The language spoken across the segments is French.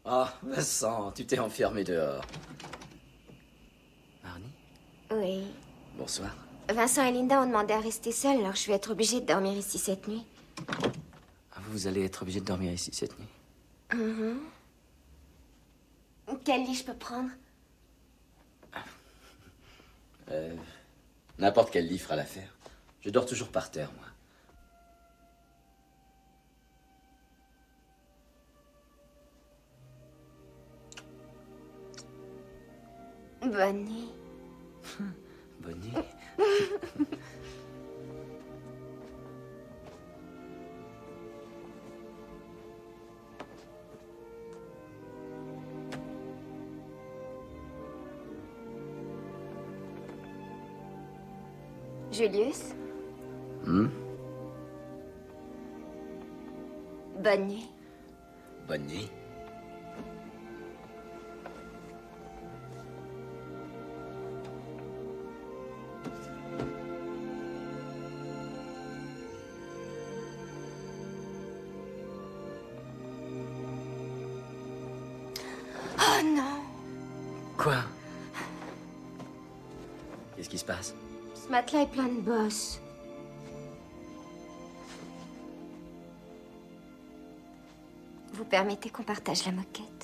Ah, Vincent, tu t'es enfermé dehors. Marnie? Oui. Bonsoir. Vincent et Linda ont demandé à rester seuls, alors je vais être obligée de dormir ici cette nuit. Ah, vous allez être obligé de dormir ici cette nuit. Quel lit je peux prendre? N'importe quel lit fera l'affaire. Je dors toujours par terre, moi. Bonne nuit. Bonne nuit. Julius? Bonne nuit. Bonne nuit. Oh non! Quoi? Qu'est-ce qui se passe? Ce matelas est plein de bosses. Vous permettez qu'on partage la moquette?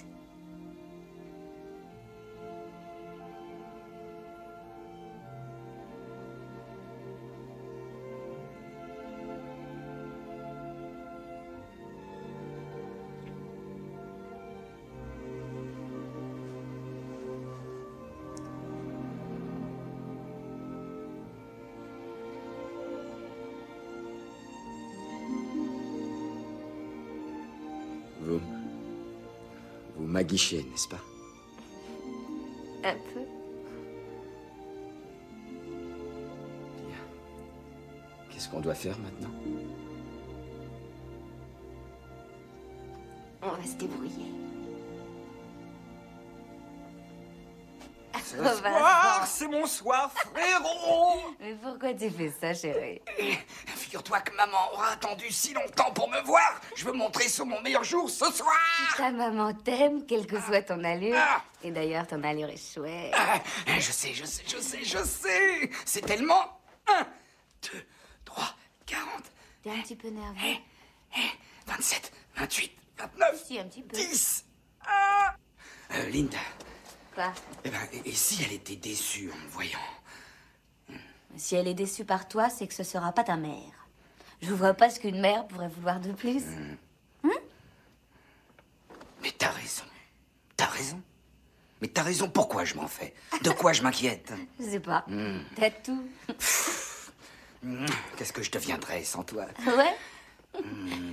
Vous m'aguichez, n'est-ce pas? Un peu. Bien. Qu'est-ce qu'on doit faire maintenant? On va se débrouiller. Ce soir, c'est mon soir, frérot. Mais pourquoi tu fais ça, chérie? Figure-toi que maman aura attendu si longtemps pour me voir. Je veux montrer sur mon meilleur jour ce soir. Ta maman t'aime, quelle que soit ton allure. Ah. Et d'ailleurs, ton allure est chouette. Je sais. C'est tellement... 1, 2, 3, 40. T'es un petit peu nerveux. 27, 28, 29, Si, un petit peu. 10. Linda, Quoi? et si elle était déçue en me voyant? Si elle est déçue par toi, c'est que ce sera pas ta mère. Je vois pas ce qu'une mère pourrait vouloir de plus. Mais t'as raison. Mais t'as raison, pourquoi je m'en fais? De quoi je m'inquiète? Je sais pas. T'as tout. Qu'est-ce que je deviendrais sans toi? Ouais?